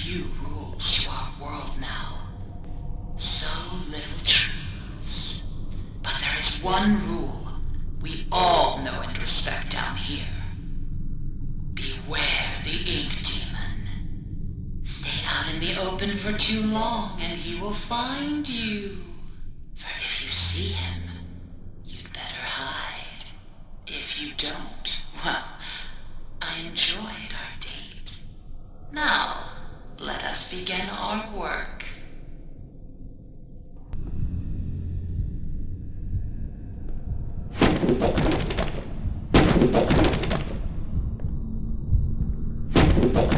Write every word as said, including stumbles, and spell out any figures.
few rules to our world now. So little truths. But there is one rule we all know and respect down here. Beware the ink demon. Stay out in the open for too long and he will find you. For if you see him, you'd better hide. If you don't, well, I enjoyed our date. Now, let us begin our work. You